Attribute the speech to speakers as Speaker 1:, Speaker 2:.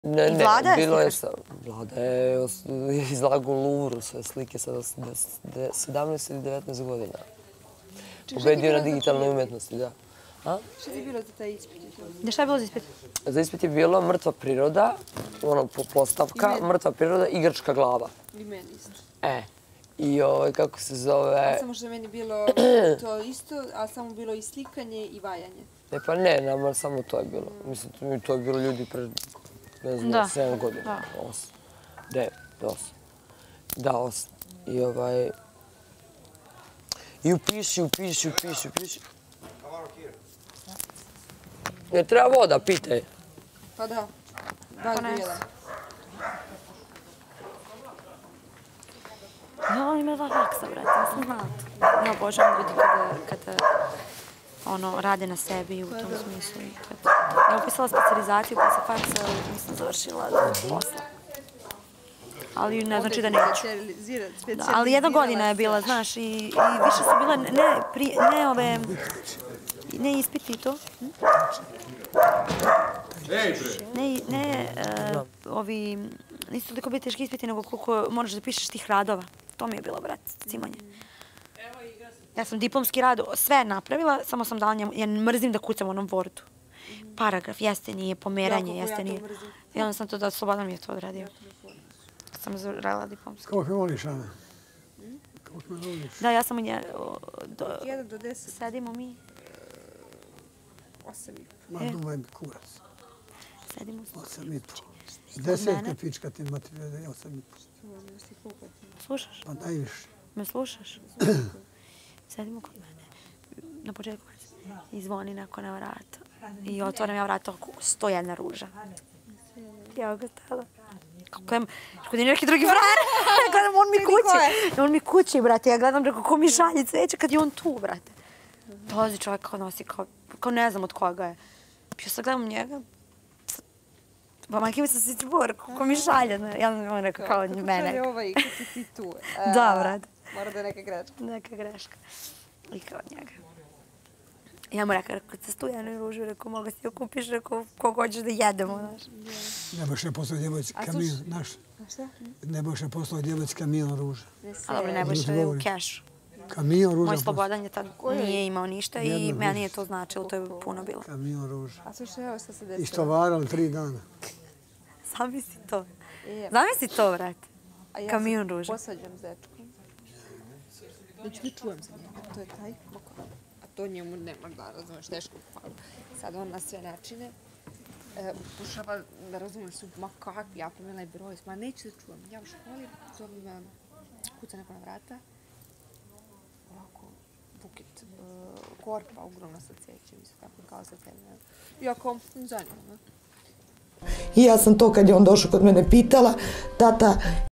Speaker 1: Ne,
Speaker 2: Vlada je
Speaker 1: bilo je
Speaker 2: slikar?
Speaker 1: Vlada je izlagao u Louvru sve slike sa 17 ili 19 godina. Pobedio na digitalnoj umjetnosti, da.
Speaker 3: Šta ti je bilo za taj ispit?
Speaker 2: Šta je bilo za ispit?
Speaker 1: Za ispit je bilo mrtva priroda, postavka, mrtva priroda i grčka glava.
Speaker 3: I meni isto.
Speaker 1: I kako se zove...
Speaker 3: Samo što je meni bilo to isto, a samo bilo i slikanje i vajanje.
Speaker 1: Pa ne, nama samo to je bilo. Mislim, to je bilo ljudi pre, ne znam, 7 godina. 8, 9, 8. Da, 8. I upiši. Ne treba voda, pitaj.
Speaker 3: Pa da, 2-1.
Speaker 2: Ja, ima dva faksa, brate, nisam znala to. Ja obožavam ljudi kada rade na sebi u tom smislu. Ja upisala specijalizaciju posle faksa, ali nisam završila posla. Ali ne znači da neću. Ali 1 godina je bila, znaš, i više su bile ne ispiti to. Nisu toliko biti teški ispiti, nego koliko moraš da pišeš tih radova. To mi je bilo, brat, cimanje. Ja sam diplomski rad sve napravila, samo sam dala njemu, ja mrzim da kucam u onom Wordu. Paragraf, jeste, nije, pomeranje, jeste, nije. I onda sam to da Slobodan mi je to odradio. Kad sam radila diplomski.
Speaker 4: Kako me voliš, Ana? Kako me voliš?
Speaker 2: Da, ja sam u nje...
Speaker 3: 1 do 10.
Speaker 2: Sedimo mi.
Speaker 3: 8,5.
Speaker 4: Ma duvaj mi kurac.
Speaker 2: Sedimo.
Speaker 4: 8,5. 10 pička ti materija da je 8,5.
Speaker 2: Slušaš?
Speaker 4: Pa najviše.
Speaker 2: Me slušaš? Sedimo kod mene. Na početku i zvoni neko na vrata. I otvorim ja vrata, 101 ruža. Ja ga stala. Kako je neki drugi frajer. Gledam, on mi kući. On mi kući, brate. Ja gledam kako mi šalje cveće kad je on tu, brate. Dolazi čovjek kao nosi, kao ne znam od koga je. Ja sad gledam njega. Pa majke mi sam si čbor, kako mi šalje. Ja sam rekao kao mene.
Speaker 3: Kako šalje ovaj, kad si ti tu?
Speaker 2: Da, brate.
Speaker 3: Mora da je neka greška.
Speaker 2: Neka greška. I kao od njega. Ja mu rekao, kad se stujenoj ružu, rekao, mogu si joj kupiš, rekao, koga hoćeš da jedemo, znaš.
Speaker 4: Ne možeš ne poslati djevojci kamion, znaš?
Speaker 3: Šta?
Speaker 4: Ne možeš ne poslati djevojci kamion ruža.
Speaker 2: A dobro, ne možeš u kešu.
Speaker 4: Kamion ruža.
Speaker 2: Moj Slobodan je tad nije imao ništa i meni je to značilo, to je puno bilo.
Speaker 4: Kamion ruža.
Speaker 3: A slušaj, evo šta se desilo.
Speaker 4: Istovarali 3 dana.
Speaker 2: Zamisli to. Zamisli to, vrati. Kamion ruža.
Speaker 3: Ja se posađam s dečkom. Znači, ne čujem za njega. To je taj makar. A to njemu nema da razumeš teško falu. Sad on na sve načine pokušava da razumeš ma kakvi, ja pomela i broj. Ma neću da čujem. Ja u školi zovem kuca neko na vrata. Ovako, buket korpa ogromna sa cvećem. Isto tako kao sa temena. Iako, zanima me.
Speaker 5: I ja sam to kad je on došao kod mene pitala, tata,